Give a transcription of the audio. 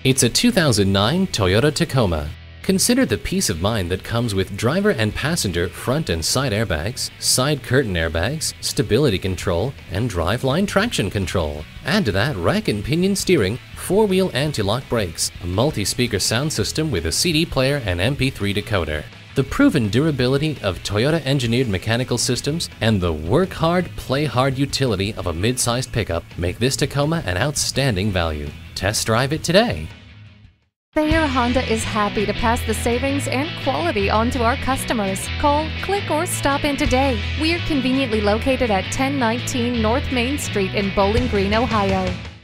It's a 2009 Toyota Tacoma. Consider the peace of mind that comes with driver and passenger front and side airbags, side curtain airbags, stability control, and driveline traction control. Add to that rack and pinion steering, four-wheel anti-lock brakes, a multi-speaker sound system with a CD player and MP3 decoder. The proven durability of Toyota-engineered mechanical systems and the work hard, play hard utility of a mid-sized pickup make this Tacoma an outstanding value. Test drive it today. Thayer Honda is happy to pass the savings and quality on to our customers. Call, click, or stop in today. We are conveniently located at 1019 North Main Street in Bowling Green, Ohio.